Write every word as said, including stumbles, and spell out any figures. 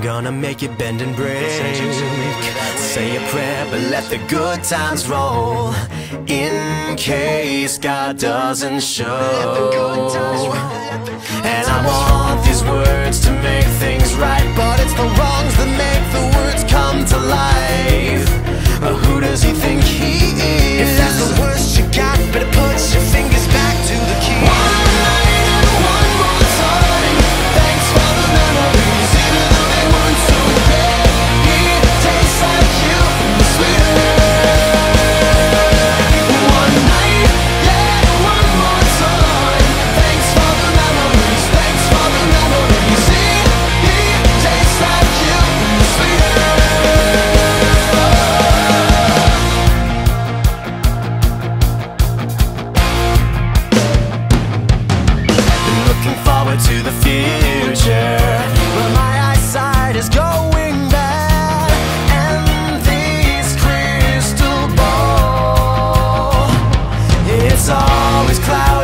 gonna make it bend and break. Say a prayer, but let the good times roll, in case God doesn't show. And I want these words to make things right, but it's the wrongs that make the words come to life. But who does he think he is? If that's the worst you got, better put your fingers back to the key. One night and one more time, thanks for the memories, even though they weren't so great. It tastes like you, sweeter. One night, yeah, one more time, thanks for the memories, thanks for the memories. It, it tastes like you, sweeter. To the future, but my eyesight is going bad, and this crystal ball, it's always cloudy.